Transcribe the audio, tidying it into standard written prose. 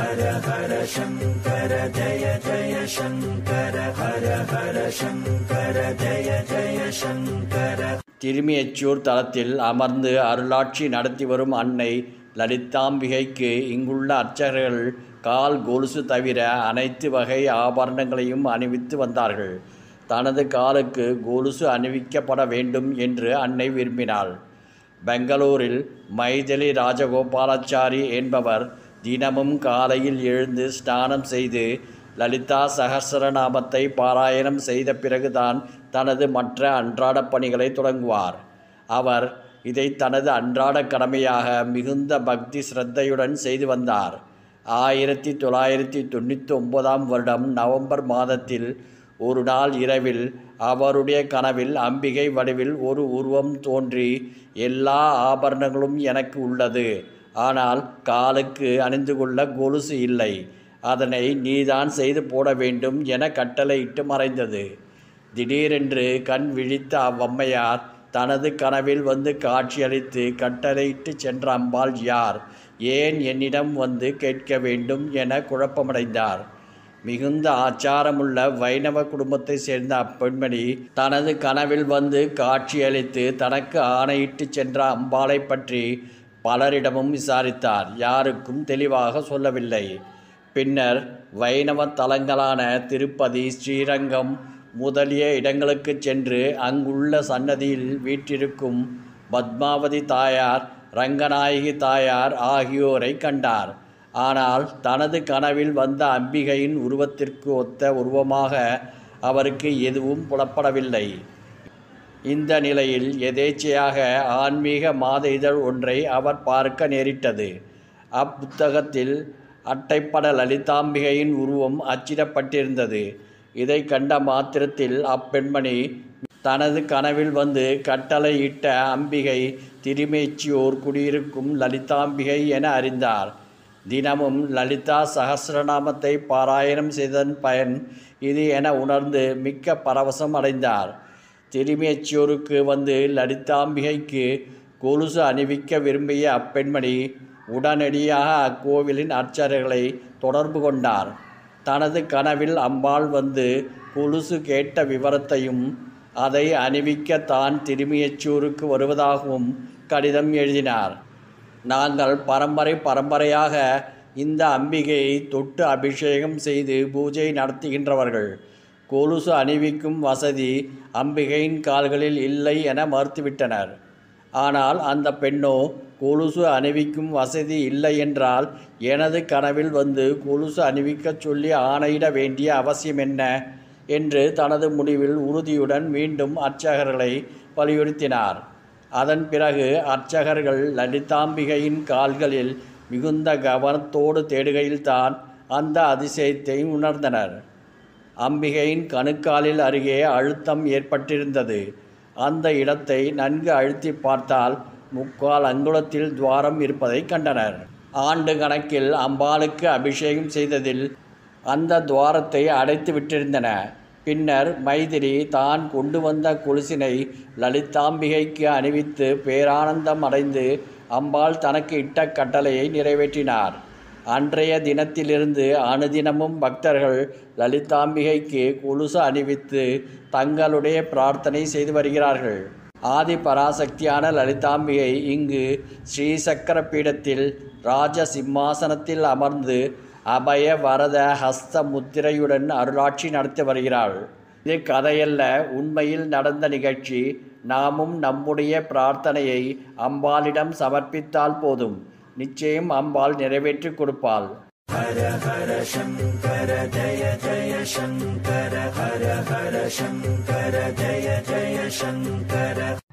ஹர ஹர சங்கர ஜய ஜய சங்கர ஹர ஹர சங்கர ஜய ஜய சங்கர. திருமியச்சூர் தலத்தில் அமர்ந்து அருளாட்சி நடத்தி வரும் அன்னை லலிதாம்பிகைக்கு இங்குள்ள அர்ச்சகர்கள் கால் கொலுசு தவிர அனைத்து வகை ஆபரணங்களையும் அணிவித்து வந்தார்கள். தனது காலுக்கு கொலுசு அணிவிக்கப்பட வேண்டும் என்று அன்னை விரும்பினாள். பெங்களூரில் மைதிலி ராஜகோபாலாச்சாரி என்பவர் தினமும் காலையில் எழுந்து ஸ்நானம் செய்து லலிதா சகஸ்ரநாமத்தை பாராயணம் செய்த பிறகுதான் தனது மற்ற அன்றாட பணிகளை தொடங்குவார். அவர் இதை தனது அன்றாட கடமையாக மிகுந்த பக்தி சிரத்தையுடன் செய்து வந்தார். 1999 வருடம் நவம்பர் மாதத்தில் ஒரு நாள் இரவில் அவருடைய கனவில் அம்பிகை வடிவில் ஒரு உருவம் தோன்றி, எல்லா ஆபரணங்களும் எனக்கு உள்ளது, ஆனால் காலுக்கு அணிந்து கொள்ள கொலுசு இல்லை, அதனை நீதான் செய்து போட வேண்டும் என கட்டளையிட்டு மறைந்தது. திடீரென்று கண் விழித்த அவ்வம்மையார் தனது கனவில் வந்து காட்சியளித்து கட்டளையிட்டு சென்ற அம்பாள் யார், ஏன் என்னிடம் வந்து கேட்க வேண்டும் என குழப்பமடைந்தார். மிகுந்த ஆச்சாரமுள்ள வைணவ குடும்பத்தை சேர்ந்த அப்பெண்மணி தனது கனவில் வந்து காட்சியளித்து தனக்கு ஆணையிட்டு சென்ற அம்பாளை பற்றி பலரிடமும் விசாரித்தார். யாருக்கும் தெளிவாக சொல்லவில்லை. பின்னர் வைணவ தலங்களான திருப்பதி, ஸ்ரீரங்கம் முதலிய இடங்களுக்கு சென்று அங்குள்ள சன்னதியில் வீற்றிருக்கும் பத்மாவதி தாயார், ரங்கநாயகி தாயார் ஆகியோரை கண்டார். ஆனால் தனது கனவில் வந்த அம்பிகையின் உருவத்திற்கு ஒத்த உருவமாக அவருக்கு எதுவும் புலப்படவில்லை. இந்த நிலையில் எதேச்சையாக ஆன்மீக மாத இதழ் ஒன்றை அவர் பார்க்க நேரிட்டது. அப்புத்தகத்தில் அட்டைப்பட லலிதாம்பிகையின் உருவம் அச்சிடப்பட்டிருந்தது. இதை கண்ட மாத்திரத்தில் அப்பெண்மணி தனது கனவில் வந்து கட்டளையிட்ட அம்பிகை திருமேச்சியோர் குடியிருக்கும் லலிதாம்பிகை என அறிந்தார். தினமும் லலிதா சகஸ்ரநாமத்தை பாராயணம் செய்ததன் பயன் இது என உணர்ந்து மிக்க பரவசம் அடைந்தார். திருமேச்சியோருக்கு வந்து லலிதாம்பிகைக்கு கொலுசு அணிவிக்க விரும்பிய அப்பெண்மணி உடனடியாக அக்கோவிலின் அர்ச்சகர்களை தொடர்பு கொண்டார். தனது கனவில் அம்பாள் வந்து கொலுசு கேட்ட விவரத்தையும் அதை அணிவிக்க தான் திருமியச்சூருக்கு வருவதாகவும் கடிதம் எழுதினார். நாங்கள் பரம்பரையாக இந்த அம்பிகையை தொட்டு அபிஷேகம் செய்து பூஜை நடத்துகின்றவர்கள். கொலுசு அணிவிக்கும் வசதி அம்பிகையின் கால்களில் இல்லை என மறுத்துவிட்டனர். ஆனால் அந்த பெண்ணோ, கொலுசு அணிவிக்கும் வசதி இல்லை என்றால் எனது கனவில் வந்து கொலுசு அணிவிக்க சொல்லி ஆணையிட வேண்டிய அவசியம் என்ன என்று தனது முடிவில் உறுதியுடன் மீண்டும் அர்ச்சகர்களை வலியுறுத்தினார். அதன் பிறகு அர்ச்சகர்கள் லலிதாம்பிகையின் கால்களில் மிகுந்த கவனத்தோடு தேடுகையில்தான் அந்த அதிசயத்தை உணர்ந்தனர். அம்பிகையின் கணுக்காலில் அருகே அழுத்தம் ஏற்பட்டிருந்தது. அந்த இடத்தை நன்கு அழுத்தி பார்த்தால் 3/4 அங்குலத்தில் துவாரம் இருப்பதை கண்டனர். ஆண்டு கணக்கில் அம்பாளுக்கு அபிஷேகம் செய்ததில் அந்த துவாரத்தை அடைத்து விட்டிருந்தன. பின்னர் மைதிலி தான் கொண்டு வந்த கொலுசினை லலிதாம்பிகைக்கு அணிவித்து பேரானந்தம் அடைந்து அம்பாள் தனக்கு இட்ட கட்டளையை நிறைவேற்றினார். அன்றைய தினத்திலிருந்து அனுதினமும் பக்தர்கள் லலிதாம்பிகைக்கு கொலுசு அணிவித்து தங்களுடைய பிரார்த்தனை செய்து வருகிறார்கள். ஆதி பராசக்தியான லலிதாம்பிகை இங்கு ஸ்ரீசக்கர பீடத்தில் ராஜ சிம்மாசனத்தில் அமர்ந்து அபய வரத ஹஸ்த முத்திரையுடன் அருளாட்சி நடத்தி வருகிறாள். இது கதையல்ல, உண்மையில் நடந்த நிகழ்ச்சி. நாமும் நம்முடைய பிரார்த்தனையை அம்பாளிடம் சமர்ப்பித்தால் போதும், நிச்சயம் அம்பாள் நிறைவேற்றி கொடுப்பாள். ஹர ஹர சங்கர ஜய ஜய சங்கர ஹர ஹர சங்கர ஜய ஜய சங்கர.